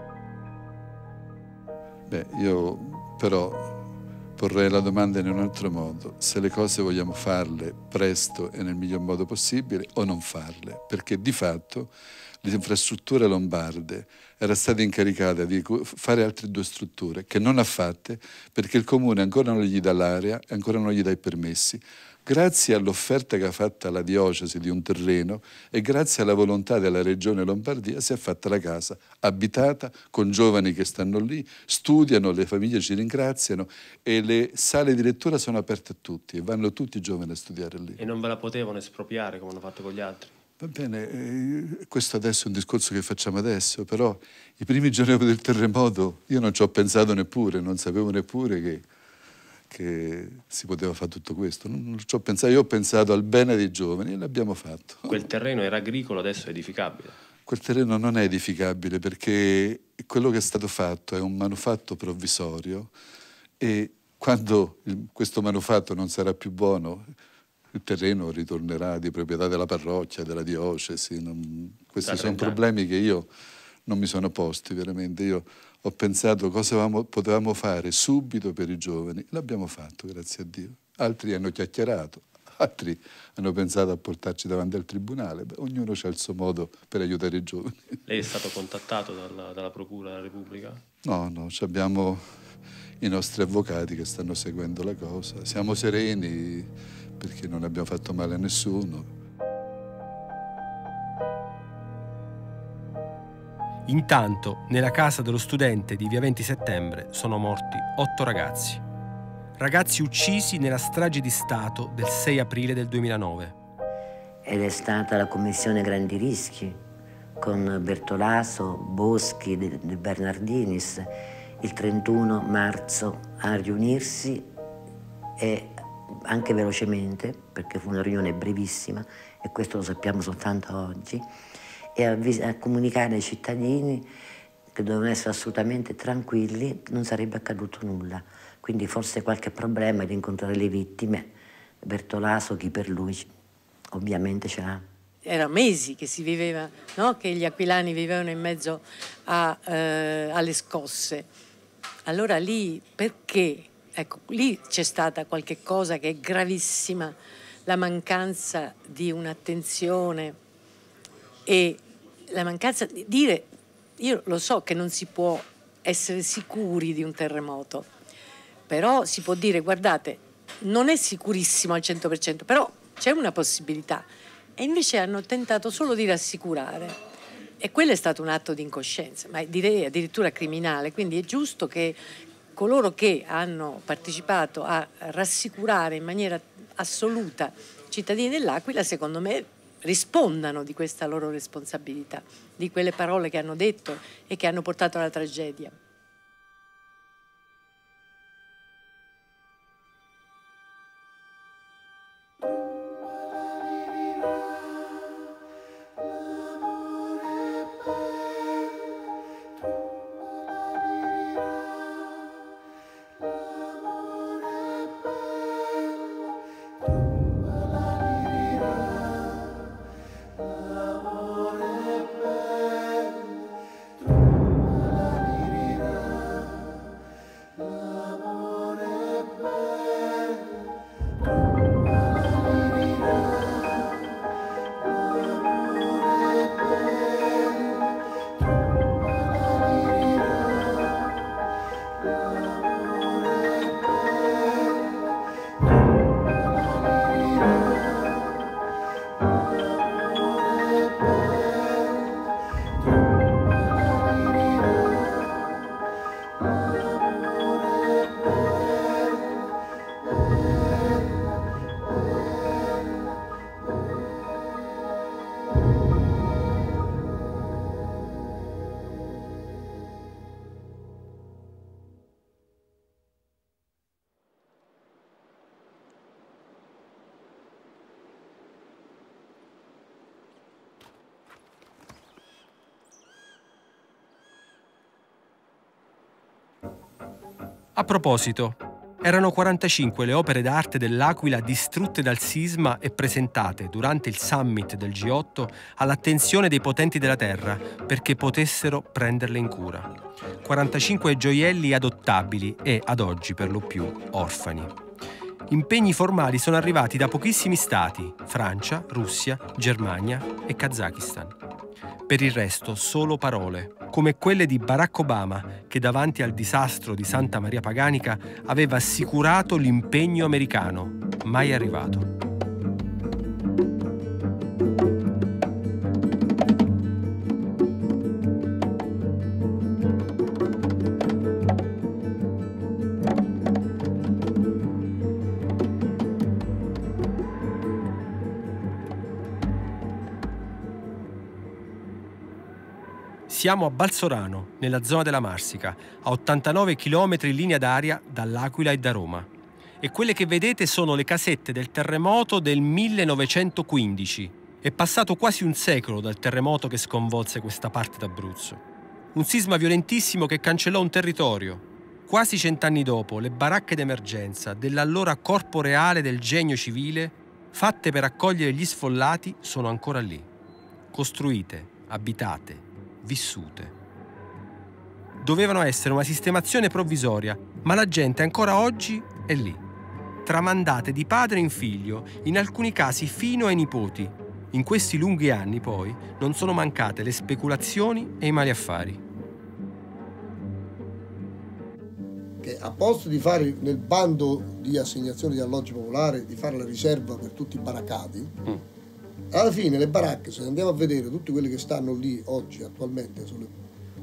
S11: Beh, io però porrei la domanda in un altro modo: se le cose vogliamo farle presto e nel miglior modo possibile o non farle, perché di fatto le infrastrutture lombarde era stata incaricata di fare altre due strutture che non ha fatte perché il comune ancora non gli dà l'area e ancora non gli dà i permessi. Grazie all'offerta che ha fatta la diocesi di un terreno e grazie alla volontà della Regione Lombardia si è fatta la casa abitata con giovani che stanno lì, studiano, le famiglie ci ringraziano e le sale di lettura sono aperte a tutti e vanno tutti i giovani a studiare lì.
S20: E non ve la potevano espropriare come hanno fatto con gli altri?
S11: Va bene, eh, questo adesso è un discorso che facciamo adesso, però i primi giorni dopo del terremoto io non ci ho pensato neppure, non sapevo neppure che che si poteva fare tutto questo. Non, non ci ho pensato, io ho pensato al bene dei giovani e l'abbiamo fatto.
S20: Quel terreno era agricolo, adesso è edificabile?
S11: Quel terreno non è edificabile perché quello che è stato fatto è un manufatto provvisorio e quando il, questo manufatto non sarà più buono il terreno ritornerà di proprietà della parrocchia, della diocesi. Non, questi sono problemi che io non mi sono posti veramente. Io ho pensato cosa avevamo, potevamo fare subito per i giovani. L'abbiamo fatto, grazie a Dio. Altri hanno chiacchierato, altri hanno pensato a portarci davanti al tribunale. Beh, ognuno ha il suo modo per aiutare i giovani.
S20: Lei è stato contattato dalla, dalla Procura della Repubblica?
S11: No, no, abbiamo i nostri avvocati che stanno seguendo la cosa. Siamo sereni perché non abbiamo fatto male a nessuno.
S8: Intanto, nella casa dello studente di via venti settembre sono morti otto ragazzi. ragazzi uccisi nella strage di Stato del sei aprile del duemilanove.
S2: Ed è stata la commissione Grandi Rischi, con Bertolaso, Boschi, De, De Bernardinis, il trentuno marzo a riunirsi, e anche velocemente, perché fu una riunione brevissima, e questo lo sappiamo soltanto oggi, e a, a comunicare ai cittadini che dovevano essere assolutamente tranquilli, non sarebbe accaduto nulla. Quindi forse qualche problema di incontrare le vittime, Bertolaso, chi per lui, ovviamente ce l'ha.
S7: Era mesi che si viveva, no? Che gli aquilani vivevano in mezzo a, eh, alle scosse. Allora lì, perché? Ecco, lì c'è stata qualche cosa che è gravissima, la mancanza di un'attenzione e la mancanza di dire, io lo so che non si può essere sicuri di un terremoto, però si può dire, guardate, non è sicurissimo al cento per cento, però c'è una possibilità. E invece hanno tentato solo di rassicurare. E quello è stato un atto di incoscienza, ma direi addirittura criminale. Quindi è giusto che coloro che hanno partecipato a rassicurare in maniera assoluta i cittadini dell'Aquila, secondo me, rispondano di questa loro responsabilità, di quelle parole che hanno detto e che hanno portato alla tragedia.
S8: A proposito, erano quarantacinque le opere d'arte dell'Aquila distrutte dal sisma e presentate durante il summit del G otto all'attenzione dei potenti della terra perché potessero prenderle in cura. quarantacinque gioielli adottabili e, ad oggi per lo più, orfani. Impegni formali sono arrivati da pochissimi stati: Francia, Russia, Germania e Kazakistan. Per il resto solo parole, come quelle di Barack Obama, che davanti al disastro di Santa Maria Paganica aveva assicurato l'impegno americano, mai arrivato. Siamo a Balsorano, nella zona della Marsica, a ottantanove chilometri in linea d'aria dall'Aquila e da Roma. E quelle che vedete sono le casette del terremoto del millenovecentoquindici. È passato quasi un secolo dal terremoto che sconvolse questa parte d'Abruzzo. Un sisma violentissimo che cancellò un territorio. Quasi cent'anni dopo, le baracche d'emergenza dell'allora Corpo Reale del Genio Civile, fatte per accogliere gli sfollati, sono ancora lì. Costruite, abitate, vissute. Dovevano essere una sistemazione provvisoria, ma la gente ancora oggi è lì. Tramandate di padre in figlio, in alcuni casi fino ai nipoti. In questi lunghi anni, poi, non sono mancate le speculazioni e i mali affari.
S5: Che a posto di fare nel bando di assegnazione di alloggi popolari, di fare la riserva per tutti i baraccati, mm. alla fine le baracche, se andiamo a vedere tutte quelle che stanno lì oggi attualmente, sono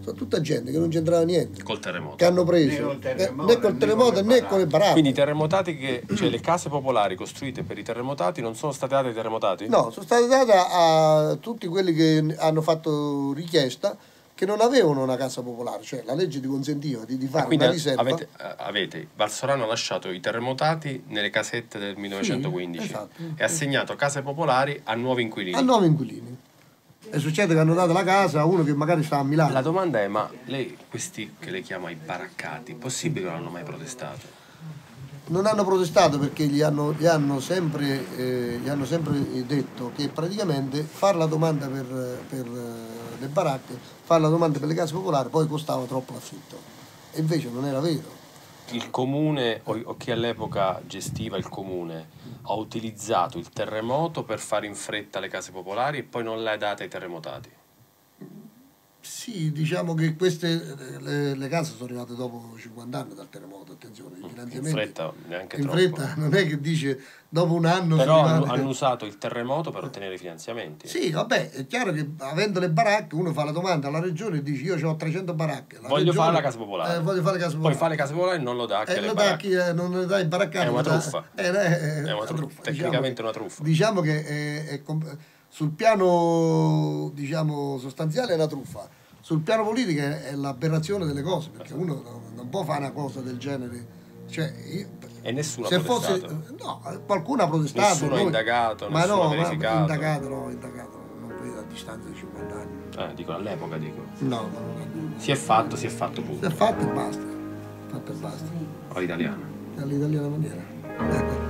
S4: sono tutta gente che non c'entrava niente.
S8: Col terremoto.
S4: Che hanno preso né, né col terremoto né con le baracche.
S8: Quindi i terremotati che, cioè le case popolari costruite per i terremotati non sono state date ai terremotati?
S4: No, sono state date a tutti quelli che hanno fatto richiesta, che non avevano una casa popolare, cioè la legge ti consentiva di, di fare
S8: Quindi
S4: una riserva.
S8: avete, avete, Valsorano ha lasciato i terremotati nelle casette del millenovecentoquindici,
S4: sì, esatto,
S8: e ha assegnato case popolari a nuovi inquilini.
S4: A nuovi inquilini. E succede che hanno dato la casa a uno che magari sta a Milano.
S8: La domanda è, ma lei, questi che lei chiama i baraccati, possibile che non hanno mai protestato?
S4: Non hanno protestato perché gli hanno, gli hanno, sempre, eh, gli hanno sempre detto che praticamente fare la domanda per, per le baracche, fare la domanda per le case popolari poi costava troppo l'affitto. E invece non era vero.
S8: Il comune, o, o chi all'epoca gestiva il comune, ha utilizzato il terremoto per fare in fretta le case popolari e poi non le ha date ai terremotati?
S4: Sì, diciamo che queste le, le case sono arrivate dopo cinquanta anni dal terremoto, attenzione, i finanziamenti.
S8: In fretta neanche
S4: in
S8: troppo.
S4: fretta non è che dice dopo un anno
S8: Però
S4: sono
S8: hanno,
S4: arrivate...
S8: hanno usato il terremoto per ottenere i finanziamenti.
S4: Sì, vabbè, è chiaro che avendo le baracche uno fa la domanda alla regione e dice io ho trecento baracche. La
S8: Voglio
S4: regione,
S8: fare la casa popolare.
S4: Eh, voglio fare la casa popolare.
S8: Poi fa le case popolari e non lo dà anche
S4: Eh,
S8: le
S4: lo dà a
S8: baracche.
S4: chi eh, non le dà i baraccati.
S8: È una
S4: lo dà-
S8: truffa.
S4: eh, eh,
S8: È una truffa. Tecnicamente è una truffa.
S4: Diciamo che è, è comp- sul piano diciamo sostanziale è una truffa. Sul piano politico è, è l'aberrazione delle cose, perché uno non, non può fare una cosa del genere. Cioè, io,
S8: E nessuno
S4: se
S8: ha
S4: fosse,
S8: protestato.
S4: no, qualcuno ha protestato.
S8: Nessuno ha
S4: noi-
S8: indagato,
S4: ma
S8: nessuno
S4: no,
S8: ha
S4: ma
S8: verificato.
S4: indagato, no, indagato, non vedo a distanza di cinquanta anni.
S8: Eh, dico all'epoca, dico.
S4: No, ma non
S8: Si è fatto, si è fatto
S4: si
S8: punto.
S4: è fatto e basta. Fatto e basta.
S8: All'italiana.
S4: All'italiana maniera.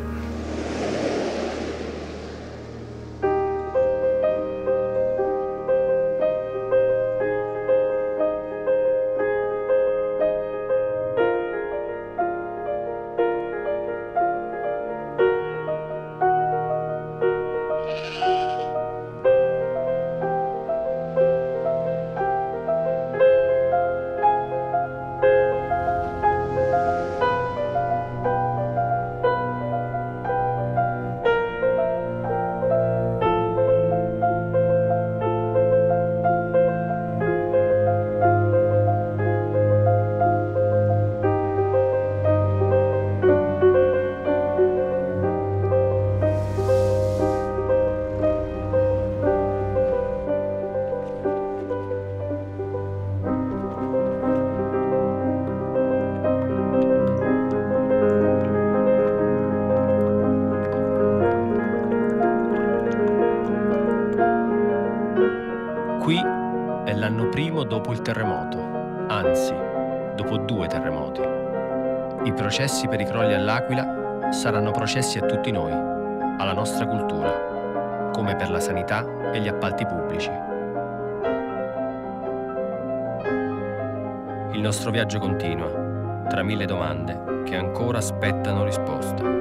S8: Qui è l'anno primo dopo il terremoto, anzi, dopo due terremoti. I processi per i crolli all'Aquila saranno processi a tutti noi, alla nostra cultura, come per la sanità e gli appalti pubblici. Il nostro viaggio continua, tra mille domande che ancora aspettano risposta.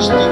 S5: giusti